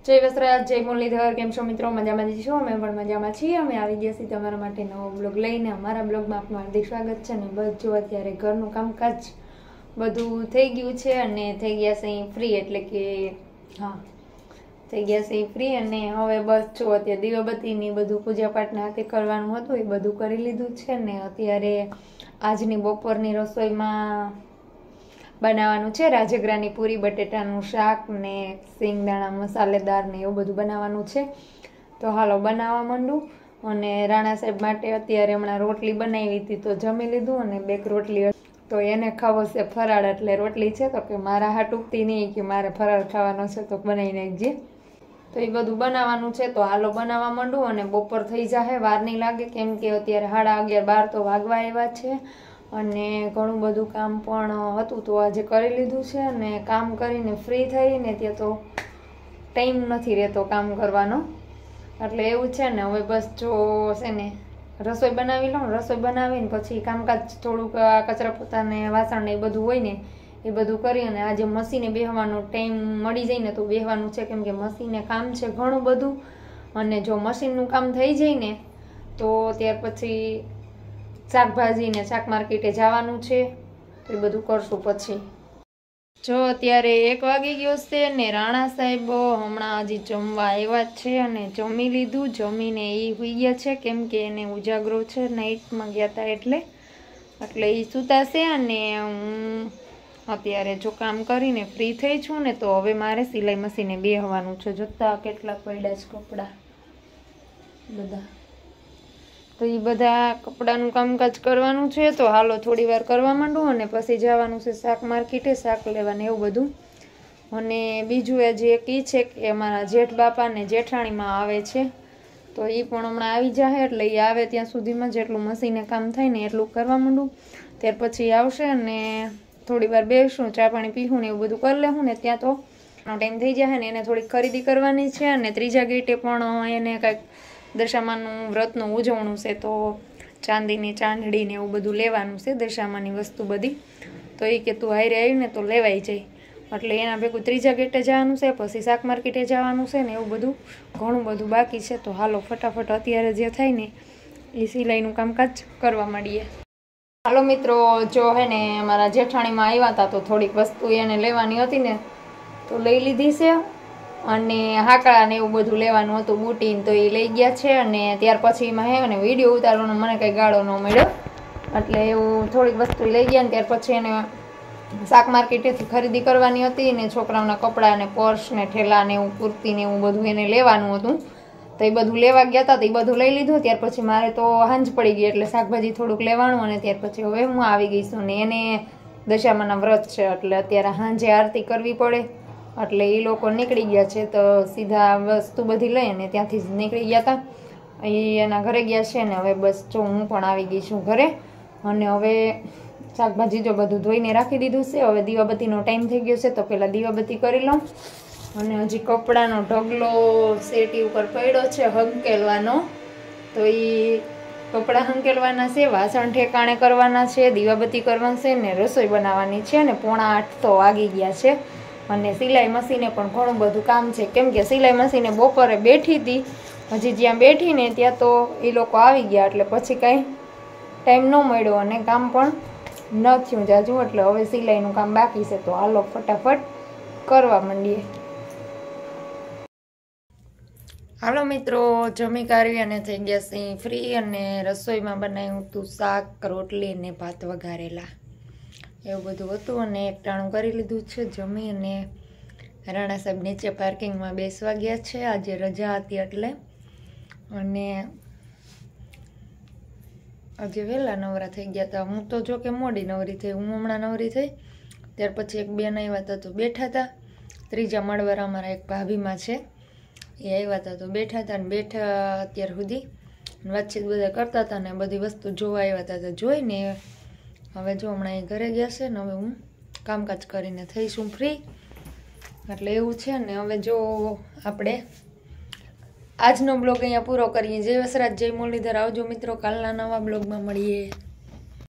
જય વસરાજ, જય મુરલીધર. કેમ છો મિત્રો? મજામાં જ છો? અમે પણ મજામાં છીએ. અમે આવી ગયા છીએ તમારા માટે નવો બ્લોગ લઈને. અમારા બ્લોગમાં આપનું હાર્દિક સ્વાગત છે. ને બસ જો અત્યારે ઘરનું કામકાજ બધું થઈ ગયું છે અને થઈ ગયા છે ફ્રી, એટલે કે થઈ ગયા છે ફ્રી. અને હવે બસ જો અત્યારે દીવાબત્તીની બધું પૂજાપાઠના હાથે કરવાનું હતું એ બધું કરી લીધું છે. ને અત્યારે આજની બપોરની રસોઈમાં બનાવવાનું છે રાજગરાની પૂરી, બટેટાનું શાક ને સિંગદાણા મસાલેદાર ને એવું બધું બનાવવાનું છે. તો હાલો બનાવવા માંડું. અને રાણા સાહેબ માટે અત્યારે હમણાં રોટલી બનાવી હતી તો જમી લીધું, અને બેક રોટલી તો એને ખાવો છે ફરાળ, એટલે રોટલી છે તો કે મારા હાથ ઉગતી નહીં, કે મારે ફરાળ ખાવાનો છે તો બનાવી નાખજે. તો એ બધું બનાવવાનું છે. તો હાલો બનાવવા માંડું. અને બપોર થઈ જાય, વાર નહીં લાગે, કેમ કે અત્યારે 11:30 તો વાગવા આવ્યા છે. અને ઘણું બધું કામ પણ હતું તો આજે કરી લીધું છે. અને કામ કરીને ફ્રી થઈને ત્યાં તો ટાઈમ નથી રહેતો કામ કરવાનો, એટલે એવું છે ને. હવે બસ જો છે ને રસોઈ બનાવી લઉં, રસોઈ બનાવીને પછી કામકાજ થોડુંક કચરા પોતા ને વાસણ ને એ બધું હોય ને એ બધું કરી. અને આજે મશીને બેસવાનો ટાઈમ મળી જાય ને તો બેસવાનું છે, કેમ કે મશીને કામ છે ઘણું બધું. અને જો મશીનનું કામ થઈ જાય ને તો ત્યાર પછી શાકભાજી ને શાક માર્કેટે જવાનું છે, તો એ બધું કરશું પછી. જો અત્યારે 1 વાગી ગયો છે ને રાણા સાહેબ હમણાં હજી જમવા આવ્યા જ છે. અને જમી લીધું, જમીને એ સુઈ ગયા છે, કેમ કે એને ઉજાગરો છે, નાઇટમાં ગયા હતા એટલે એ સૂતા છે. અને હું અત્યારે જો કામ કરીને ફ્રી થઈ છું ને તો હવે મારે સિલાઈ મશીને બેસવાનું છે. જોતા કેટલા પડ્યા છે કપડાં બધા, તો એ બધા કપડાનું કામકાજ કરવાનું છે. તો હાલો થોડી વાર કરવા માંડું અને પછી જવાનું છે શાક માર્કેટે, શાક લેવાને એવું બધું. અને બીજું હજી એક એ છે કે અમારા જેઠ બાપા ને જેઠાણીમાં આવે છે, તો એ પણ હમણાં આવી જાય. એટલે એ આવે ત્યાં સુધીમાં જેટલું મશીને કામ થાય ને એટલું કરવા માંડું. ત્યાર પછી આવશે અને થોડી વાર બેસું, ચા પાણી પીવું ને એવું બધું કરી લેવું. ને ત્યાં તો ટાઈમ થઈ જાય ને એને થોડીક ખરીદી કરવાની છે. અને ત્રીજા ગેટે પણ એને કાંઈક દશામાનું વ્રતનું ઉજવણું છે, તો ચાંદીની ચાંદડી ને એવું બધું લેવાનું છે, દશામાની વસ્તુ બધી. તો એ કે તું હારે આવીને તો લેવાઈ જાય, એટલે એના ભેગું ત્રીજા ગેટે જવાનું છે, પછી શાક માર્કેટે જવાનું છે ને એવું બધું ઘણું બધું બાકી છે. તો હાલો ફટાફટ અત્યારે જે થાય ને એ સિલાઈનું કામકાજ કરવા માંડીએ. હાલો મિત્રો, જો હે ને અમારા જેઠાણીમાં આવ્યા હતા તો થોડીક વસ્તુ એને લેવાની હતી ને તો લઈ લીધી છે. અને હાકડા ને એવું બધું લેવાનું હતું, બુટીન, તો એ લઈ ગયા છે. અને ત્યાર પછી એમાં હે ને વિડીયો ઉતારવાનો મને કંઈ ગાળો ન મળ્યો, એટલે એવું થોડીક વસ્તુ લઈ ગયા. ને ત્યાર પછી એને શાક માર્કેટેથી ખરીદી કરવાની હતી ને છોકરાઓના કપડાં ને પર્સ ને ઠેલા ને એવું કુર્તી ને એવું બધું એને લેવાનું હતું, તો એ બધું લેવા ગયા હતા. તો એ બધું લઈ લીધું. ત્યાર પછી મારે તો હાંજ પડી ગઈ એટલે શાકભાજી થોડુંક લેવાનું. અને ત્યાર પછી હવે હું આવી ગઈ છું. ને એને દશામાના વ્રત છે એટલે અત્યારે સાંજે આરતી કરવી પડે, એટલે એ લોકો નીકળી ગયા છે. તો સીધા વસ્તુ બધી લઈ અને ત્યાંથી જ નીકળી ગયા હતા. એ એના ઘરે ગયા છે ને હવે બસ જો હું પણ આવી ગઈ છું ઘરે. અને હવે શાકભાજી જો બધું ધોઈને રાખી દીધું છે. હવે દીવાબત્તીનો ટાઈમ થઈ ગયો છે તો પહેલાં દીવાબત્તી કરી લઉં. અને હજી કપડાનો ઢગલો સેટી ઉપર પડ્યો છે હંકેલવાનો, તો એ કપડાં હંકેલવાના છે, વાસણ ઠેકાણે કરવાના છે, દીવાબત્તી કરવાની છે ને રસોઈ બનાવવાની છે. ને 7:45 તો વાગી ગયા છે. અને સિલાઈ મશીને પણ ઘણું બધું કામ છે, કેમ કે સિલાઈ મશીને બપોરે બેઠી હતી, હજી જ્યાં બેઠી ને ત્યાં તો એ લોકો આવી ગયા, એટલે પછી કાંઈ ટાઈમ ન મળ્યો અને કામ પણ ન થયું જાજુ. એટલે હવે સિલાઈનું કામ બાકી છે, તો હાલો ફટાફટ કરવા માંડીએ. હાલો મિત્રો, જમી કાઢવી અને થઈ ગયા સી ફ્રી. અને રસોઈમાં બનાવ્યું હતું શાક, રોટલી ને ભાત વઘારેલા, એવું બધું હતું. અને એક ટાણું કરી લીધું છે જમી. અને રાણા સાહેબ નીચે પાર્કિંગમાં બેસવા ગયા છે, આજે રજા હતી એટલે. અને આજે વહેલા નવરા થઈ ગયા હતા. હું તો જો કે મોડી નવરી થઈ, હું હમણાં નવરી થઈ. ત્યાર પછી એક બેન આવ્યા હતા તો બેઠા હતા. ત્રીજા માળવાળા અમારા એક ભાભીમાં છે, એ આવ્યા હતા તો બેઠા હતા. ને બેઠા અત્યાર સુધી વાતચીત બધા કરતા હતા ને બધી વસ્તુ જોવા આવ્યા હતા. તો જોઈને હવે જો હમણાં એ ઘરે ગયા છે ને હવે હું કામકાજ કરીને થઈશું ફ્રી, એટલે એવું છે ને. હવે જો આપણે આજનો બ્લોગ અહીંયા પૂરો કરીએ. જય વસરાજ, જય મુરલીધર. આવજો મિત્રો, કાલના નવા બ્લોગમાં મળીએ.